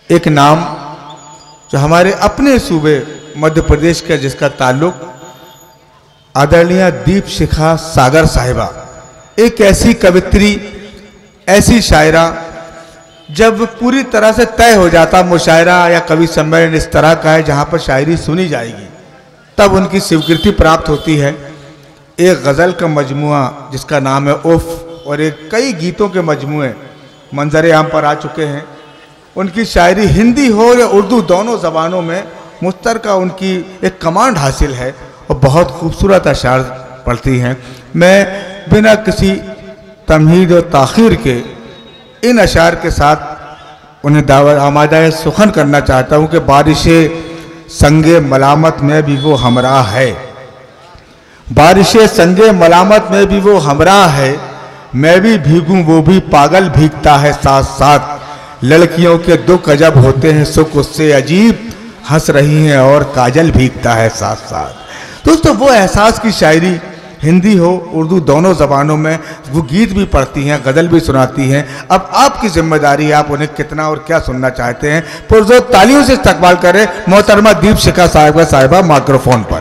एक नाम जो हमारे अपने सूबे मध्य प्रदेश का, जिसका ताल्लुक आदरणीय दीपशिखा सागर साहिबा, एक ऐसी कवित्री, ऐसी शायरा, जब पूरी तरह से तय हो जाता मुशायरा या कवि सम्मेलन इस तरह का है जहाँ पर शायरी सुनी जाएगी, तब उनकी स्वीकृति प्राप्त होती है। एक गज़ल का मजमुआ जिसका नाम है उफ़, और एक कई गीतों के मजमुए मंजर आम पर आ चुके हैं। उनकी शायरी हिंदी हो या उर्दू दोनों ज़बानों में मुश्तरका उनकी एक कमांड हासिल है और बहुत खूबसूरत अशार पढ़ती हैं। मैं बिना किसी तमहीद और ताख़ीर के इन अशार के साथ उन्हें दावत आमादा सुखन करना चाहता हूँ कि बारिशे संगे मलामत में भी वो हमराह है, बारिशे संगे मलामत में भी वो हमराह है, मैं भी भीगूं वो भी पागल भीगता है साथ साथ, लड़कियों के दुख अजब होते हैं सुख उससे अजीब, हंस रही हैं और काजल भीगता है साथ साथ। दोस्तों, वो एहसास की शायरी हिंदी हो उर्दू दोनों ज़बानों में, वो गीत भी पढ़ती हैं, गज़ल भी सुनाती हैं। अब आपकी जिम्मेदारी है, आप उन्हें कितना और क्या सुनना चाहते हैं। पुरजोर तालियों से इस्तकबाल करें मोहतरमा दीपशिखा साहिबा माइक्रोफोन पर।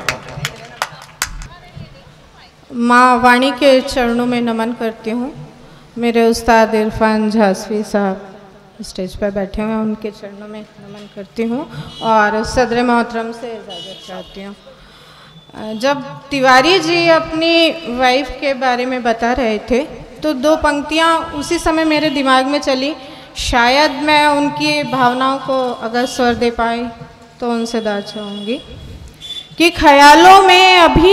माँ वाणी के चरणों में नमन करती हूँ। मेरे उस्ताद इरफान झांसवी साहब स्टेज पर बैठे हुए हैं, उनके चरणों में नमन करती हूँ और सदर मोहतरम से इजाज़त चाहती हूँ। जब तिवारी जी अपनी वाइफ के बारे में बता रहे थे तो दो पंक्तियाँ उसी समय मेरे दिमाग में चली। शायद मैं उनकी भावनाओं को अगर स्वर दे पाई तो उनसे दाद चाहूँगी कि ख्यालों में अभी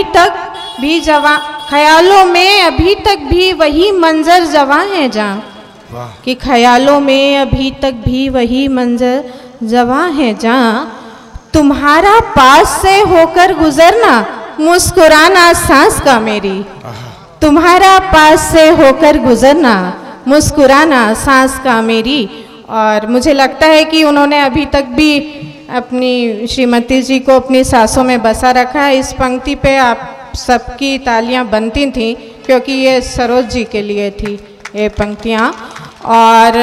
तक भी वही मंजर जवां है जहाँ, कि ख्यालों में अभी तक भी वही मंजर जवां है जहाँ, तुम्हारा पास से होकर गुजरना मुस्कुराना सांस का मेरी, तुम्हारा पास से होकर गुजरना मुस्कुराना सांस का मेरी। और मुझे लगता है कि उन्होंने अभी तक भी अपनी श्रीमती जी को अपनी सांसों में बसा रखा है। इस पंक्ति पे आप सबकी तालियां बनती थीं क्योंकि ये सरोज जी के लिए थी ये पंक्तियां। और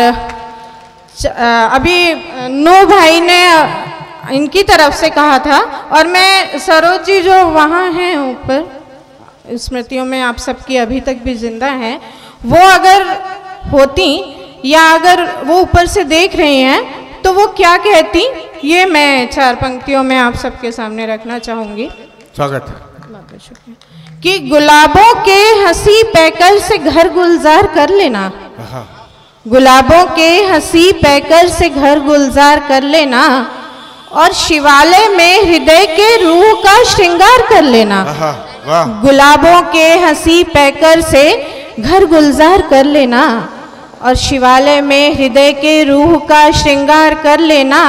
अभी नू भाई ने इनकी तरफ से कहा था और मैं सरोज जी जो वहाँ हैं ऊपर स्मृतियों में आप सबकी अभी तक भी जिंदा हैं, वो अगर होती या अगर वो ऊपर से देख रही हैं तो वो क्या कहती, ये मैं चार पंक्तियों में आप सबके सामने रखना चाहूँगी। स्वागत है कि गुलाबों के हंसी पैकर से घर गुलजार कर लेना, गुलाबों के हंसी पैकर से घर गुलजार कर लेना और शिवालय में हृदय के रूह का श्रृंगार कर लेना। गुलाबों के हंसी पैकर से घर गुलजार कर लेना और शिवालय में हृदय के रूह का श्रृंगार कर लेना।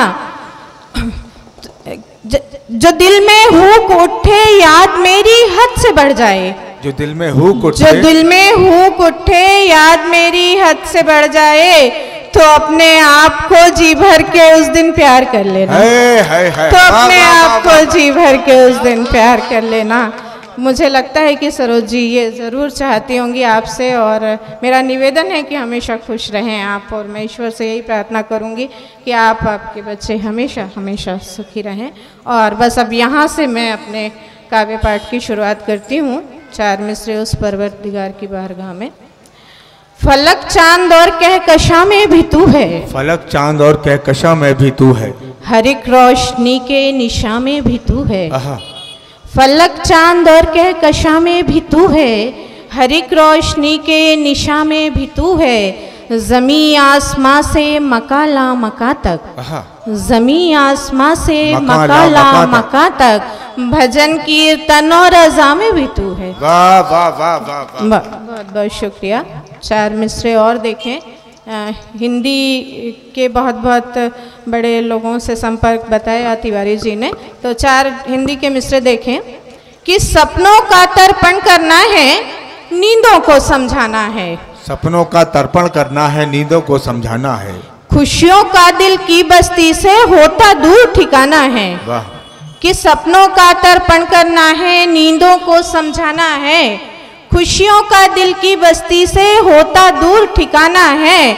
जो दिल में हुक उठे याद मेरी हद से बढ़ जाए, जो दिल में हुक उठे, जो दिल में हुक उठे याद मेरी हद से बढ़ जाए, तो अपने आप को जी भर के उस दिन प्यार कर लेना। तो अपने आप को जी भर के उस दिन प्यार कर लेना। मुझे लगता है कि सरोज जी ये ज़रूर चाहती होंगी आपसे और मेरा निवेदन है कि हमेशा खुश रहें आप, और मैं ईश्वर से यही प्रार्थना करूंगी कि आप आपके बच्चे हमेशा हमेशा सुखी रहें। और बस अब यहाँ से मैं अपने काव्य पाठ की शुरुआत करती हूँ। चार मिसरे उस परवरदिगार की बारगाह में। फलक चांद और कहकशां में भी तू है, फलक चांद और कहकशां में भी तू है, हर एक रोशनी के निशा में भी तू है। फलक चांद और कहकशां में भी तू है, हर एक रोशनी के निशा में भी तू है। ज़मी आसमां से मकाला मका तक, ज़मी आसमां से मकाला मका तक, भजन कीर्तन और रज़ा में भी तू है। वाह वाह वाह वाह, बहुत बहुत शुक्रिया। चार मिसरे और देखें। हिंदी के बहुत बहुत बड़े लोगों से संपर्क बताया तिवारी जी ने, तो चार हिंदी के मिसरे देखें कि सपनों का तर्पण करना है, नींदों को समझाना है, सपनों का तर्पण करना है, नींदों को समझाना है, खुशियों का दिल की बस्ती से होता दूर ठिकाना है। वाह। कि सपनों का तर्पण करना है, नींदों को समझाना है, खुशियों का दिल की बस्ती से होता दूर ठिकाना है,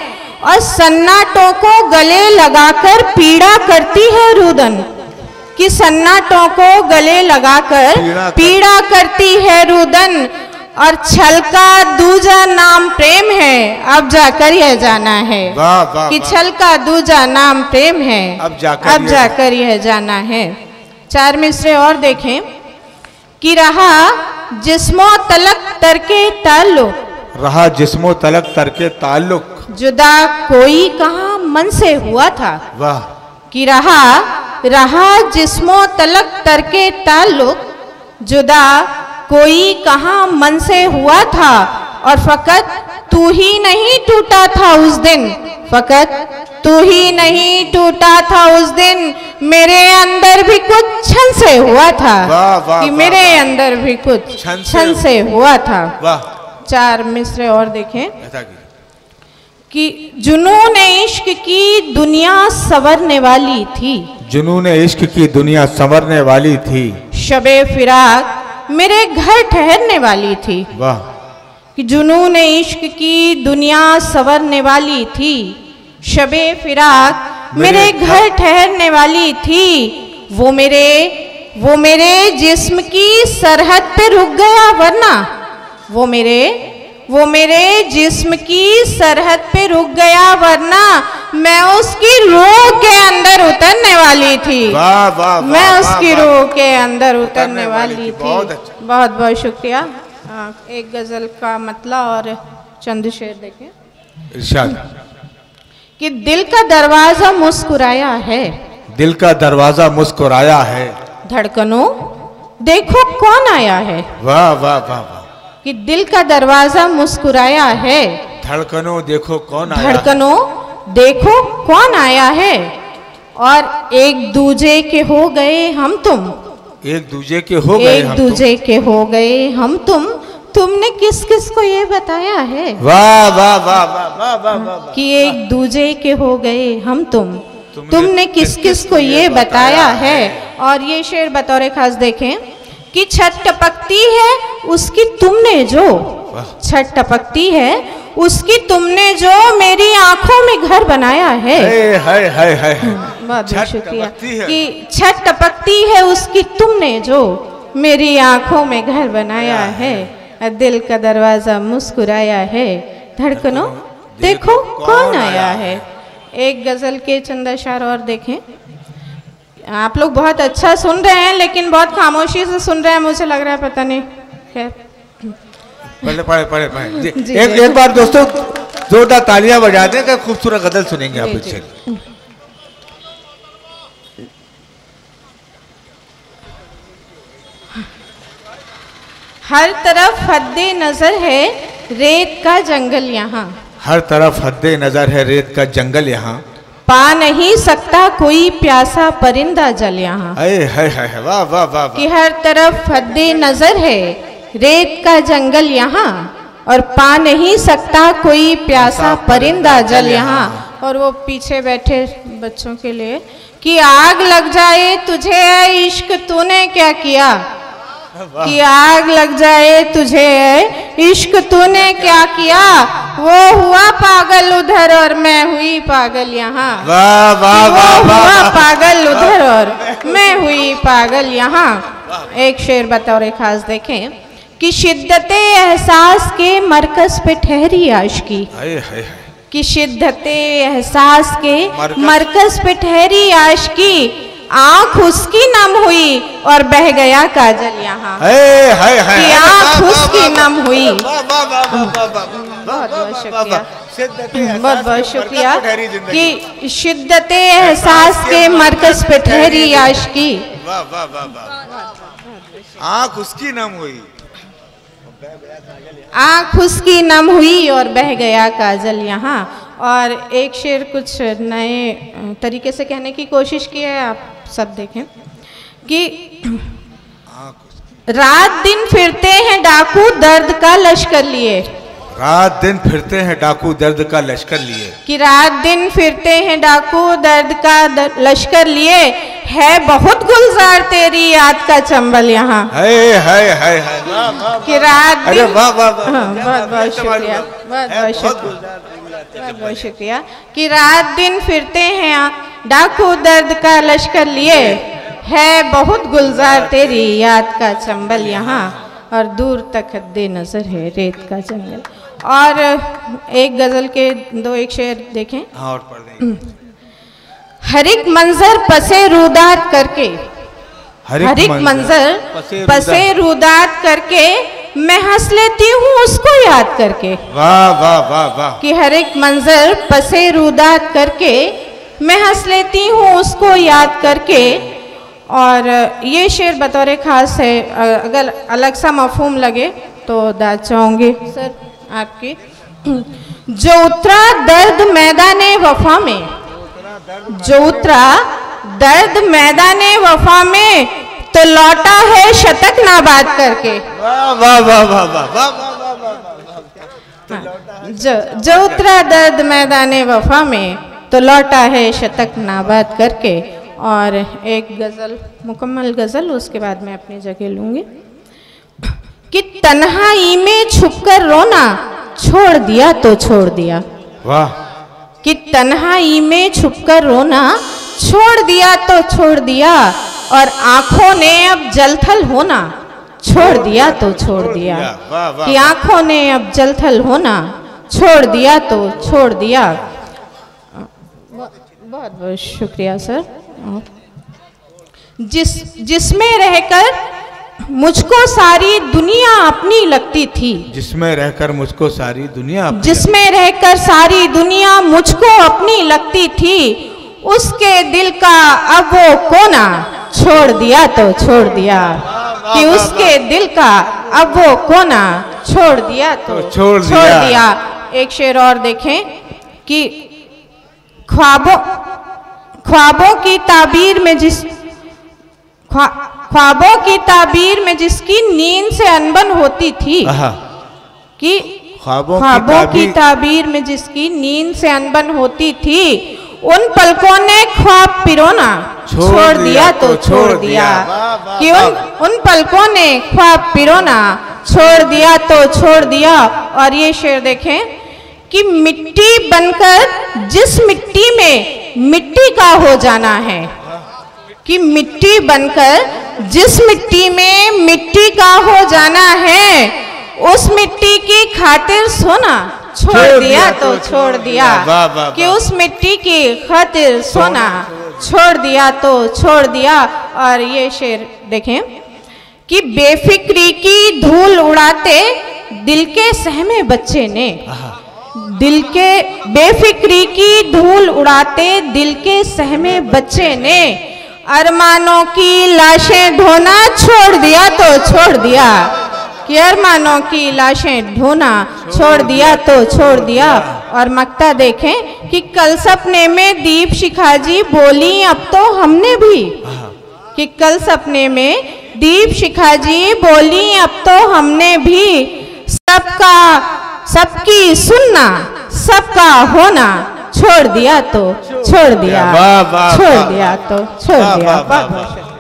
और सन्नाटों को गले लगाकर पीड़ा करती है रुदन, कि सन्नाटों को गले लगाकर पीड़ा करती है रुदन, और छल का दूजा नाम प्रेम है, अब जाकर यह जाना है। कि छल का दूजा नाम प्रेम है, अब जाकर यह जाना है। 4 मिसरे और देखें कि रहा जिस्मो तलक तरके ताल्लुक, रहा जिस्मो तलक तरके ताल्लुक, जुदा कोई कहाँ मन से हुआ था। वाह। कि रहा जिस्मो तलक तरके ताल्लुक, जुदा कोई कहाँ मन से हुआ था, और फकत तू ही नहीं टूटा था उस दिन, फकत तू ही नहीं टूटा था उस दिन, मेरे अंदर भी कुछ छन से हुआ था। कि मेरे अंदर भी कुछ छन से हुआ था। 4 मिसरे और देखें कि जुनून इश्क की दुनिया संवरने वाली थी, जुनून इश्क की दुनिया संवरने वाली थी, शबे फिराक मेरे घर ठहरने वाली थी। वाह। कि जुनून इश्क की दुनिया संवरने वाली थी, शबे फिराक मेरे घर ठहरने वाली थी, वो मेरे जिस्म की सरहद पे रुक गया वरना, वो मेरे जिस्म की सरहद पे रुक गया वरना, मैं उसकी रूह के अंदर उतरने वाली थी। मैं उसकी रूह के अंदर उतरने वाली थी। बहुत बहुत शुक्रिया। एक गजल का मतलब और चंद शेर देखें। इरशाद। कि दिल का दरवाजा मुस्कुराया है, दिल का दरवाजा मुस्कुराया है, धड़कनों देखो कौन आया है। वाह वाह वाह वाह। कि दिल का दरवाजा मुस्कुराया है, धड़कनों देखो कौन आया, धड़कनों देखो कौन आया है, और एक दूजे के हो गए हम तुम, एक दूजे के हो गए, एक दूजे के हो गए हम तुमने किस किस को ये बताया है। वाह वाह वाह वाह वाह वाह। कि एक दूजे के हो गए हम तुमने किस किस को ये बताया है। और ये शेर बतौर खास देखें कि छत टपकती है उसकी तुमने जो, छत टपकती है उसकी तुमने जो मेरी आंखों में घर बनाया है। बहुत बहुत शुक्रिया। कि छत टपकती है उसकी तुमने जो मेरी आंखों में घर बनाया है, दिल का दरवाजा मुस्कुराया है, धड़कनों देखो कौन आया है। एक गजल के चंद अशार और देखें। आप लोग बहुत अच्छा सुन रहे हैं लेकिन बहुत खामोशी से सुन रहे हैं, मुझे लग रहा है पता नहीं। खैर पढ़े एक बार दोस्तों जोरदार तालियां बजा दें कि खूबसूरत गजल सुनेंगे आप इससे। हर तरफ हद्दे नजर है रेत का जंगल यहाँ, हर तरफ हद्दे नजर है रेत का जंगल यहाँ, पा नहीं सकता कोई प्यासा परिंदा जल यहाँ। वाह वाह वाह। कि हर तरफ हद्दे नजर है रेत का जंगल यहाँ, और पा नहीं सकता कोई प्यासा परिंदा जल यहाँ। और वो पीछे बैठे बच्चों के लिए कि आग लग जाए तुझे है इश्क तूने क्या किया, कि आग लग जाए तुझे इश्क तूने क्या किया, वो हुआ पागल उधर और मैं हुई पागल यहाँ। वो हुआ पागल उधर और मैं हुई पागल यहाँ। एक शेर बतौर खास देखें कि शिद्दते एहसास के मरकज पे ठहरी आशिकी, कि शिद्दते एहसास के मरकज पे ठहरी आशिकी, आँख उसकी नम हुई और बह गया काजल यहाँ। कि आँख उसकी नम हुई। बहुत बहुत शुक्रिया, बहुत बहुत शुक्रिया। कि शिद्दते एहसास के मरकज पे ठहरी आशिकी, आँख उसकी नम हुई, आँख उसकी नम हुई और बह गया काजल यहाँ। और एक शेर कुछ नए तरीके से कहने की कोशिश की है, आप सब देखें कि रात दिन फिरते हैं डाकू दर्द का लश्कर लिए, रात दिन फिरते हैं डाकू दर्द का लश्कर लिए, कि रात दिन फिरते हैं डाकू दर्द का लश्कर लिए, है बहुत गुलजार तेरी याद का चंबल यहाँ। कि रात दिन, बहुत बहुत शुक्रिया, बहुत बहुत शुक्रिया। बहुत बहुत शुक्रिया। कि रात दिन फिरते हैं डाकू दर्द का लश्कर लिए, है बहुत गुलजार तेरी याद का चंबल यहाँ, और दूर तक हद्दे नजर है रेत का जंगल। और एक गजल के दो एक शेर देखें। हाँ, और पढ़ देंगे। हर एक मंजर पसे रूदात करके, हर एक मंजर पसे रूदात करके, मैं हंस लेती हूँ उसको याद करके। वाह वाह वाह वाह। कि हर एक मंजर पसे रूदात करके, मैं हंस लेती हूँ उसको याद करके। और ये शेर बतौर खास है, अगर अलग सा मफहूम लगे तो दाद चाहूँगी सर आपकी। जो उतरा दर्द मैदाने वफा में, जो उतरा दर्द मैदाने वफा में, तो लौटा है शतक नाबाद करके। वाह वाह वाह वाह वाह वाह। जो उतरा दर्द मैदाने वफा में, तो लौटा है शतक नाबाद करके। और एक गजल, मुकम्मल गजल, उसके बाद मैं अपनी जगह लूंगी। कि तन्हाई में छुपकर रोना छोड़ दिया तो छोड़ दिया। वाह। कि तन्हाई में छुपकर रोना छोड़ दिया तो छोड़ दिया, और आंखों ने अब जलथल होना छोड़ दिया तो छोड़ दिया। कि आंखों ने अब जलथल होना छोड़ दिया तो छोड़ दिया। बहुत बहुत शुक्रिया सर। जिसमें रहकर मुझको सारी दुनिया अपनी लगती थी, जिसमें रहकर मुझको सारी दुनिया, जिसमें रहकर सारी दुनिया मुझको अपनी लगती थी, उसके दिल का अब वो कोना छोड़ दिया तो छोड़ दिया। कि उसके दिल का अब वो कोना छोड़ दिया तो छोड़ दिया। एक शेर और देखें। कि ख्वाबों की ताबीर में ख्वाबों की ताबीर में जिसकी नींद से अनबन होती थी, कि ख्वाबों की ताबीर में जिसकी नींद से अनबन होती थी, उन पलकों ने ख्वाब पिरोना छोड़ दिया तो छोड़ दिया। कि उन पलकों ने ख्वाब पिरोना छोड़ दिया तो छोड़ दिया। और ये शेर देखें। कि मिट्टी बनकर जिस मिट्टी में मिट्टी का हो जाना है, कि मिट्टी बनकर जिस मिट्टी में मिट्टी का हो जाना है, उस मिट्टी की खातिर सोना छोड़ दिया तो छोड़ दिया। कि उस मिट्टी की खातिर सोना छोड़ दिया तो छोड़ दिया। और ये शेर देखें। कि बेफिक्री की धूल उड़ाते दिल के सहमे बच्चे ने, दिल के बेफिक्री की धूल उड़ाते दिल के सहमे बच्चे ने, अरमानों की लाशें ढोना छोड़ दिया तो छोड़ दिया। कि अरमानों की लाशें ढोना छोड़ दिया तो छोड़ दिया। और मक्ता देखें। कि कल सपने में दीप शिखा जी बोली अब तो हमने भी, कि कल सपने में दीप शिखा जी बोली अब तो हमने भी, सबकी सुनना सबका होना छोड़ दिया तो छोड़ दिया, छोड़ दिया तो छोड़ दिया।